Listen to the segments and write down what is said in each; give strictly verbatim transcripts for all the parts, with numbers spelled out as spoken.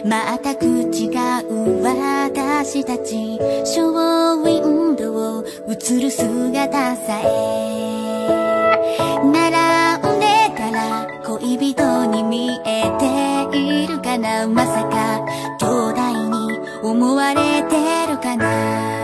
全く違う私たち。ショーウィンドウ映る姿さえ並んでたら恋人に見えているかな。まさか兄弟に思われてるかな。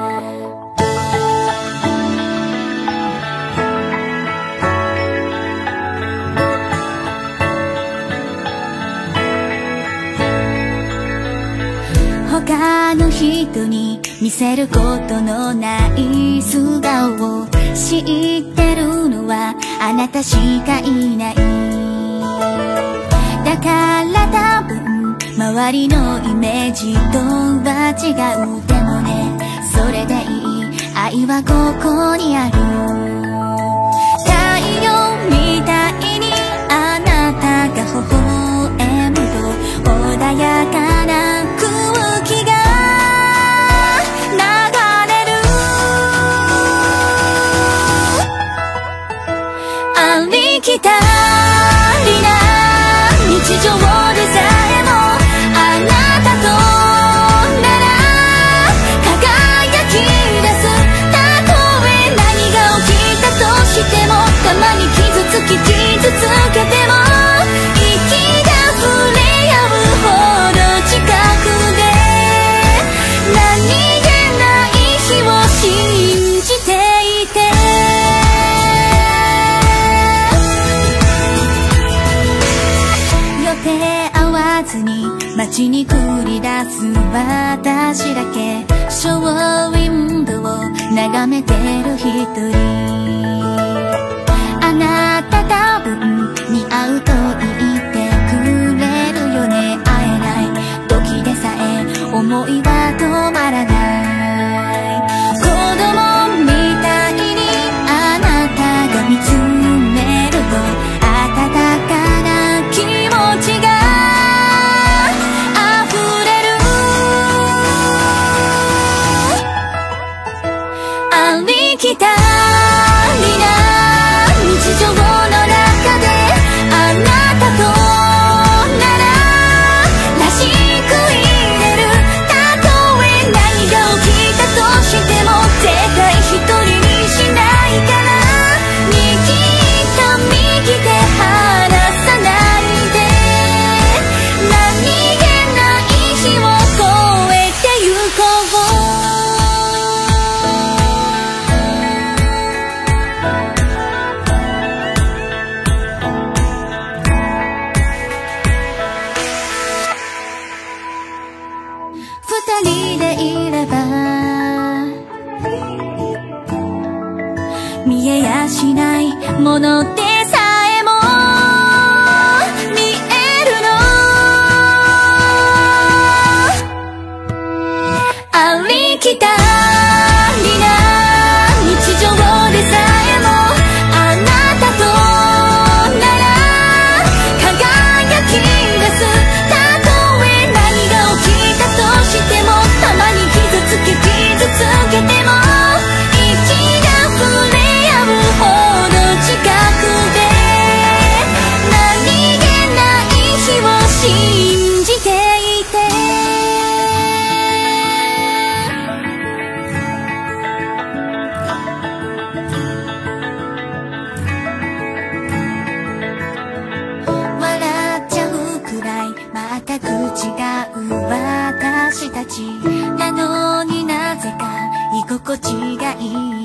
他の人に見せることのない素顔を知ってるのはあなたしかいない。だから多分周りのイメージとは違う。でもね、それでいい。愛はここにある。太陽みたいにあなたが微笑むと穏やかな空気が流れる。ありきたりな日常でさえもあなたとなら輝き出す。たとえ何が起きたとしても、たまに傷つき傷つけても息が触れ合うほど近くで、何気ない日を信じていて、予定合わずに街に繰り出す私だけ。ショーウィンドウを眺めてる一人。あなた多分似合うと言ってくれるよね。会えない時でさえ思いは止まらない。子供みたいにあなたが見つめると温かな気持ちが溢れる。ありきたりな日常の中であなたとなららしくいれる。たとえ何が起きたとしても絶対一人にしないから。握った右手離さないで、何気ない日を越えてゆこう。二人でいれば見えやしないものでさえも見えるの。ありきたりな日常でさえもあなたとなら輝き出す。たとえ何が起きたとしても、たまに傷つき傷つけても息が触れ合うほど近くで、何気ない日を信じていて。笑っちゃうくらい全く違う私たちなのに、なぜか居心地がいい。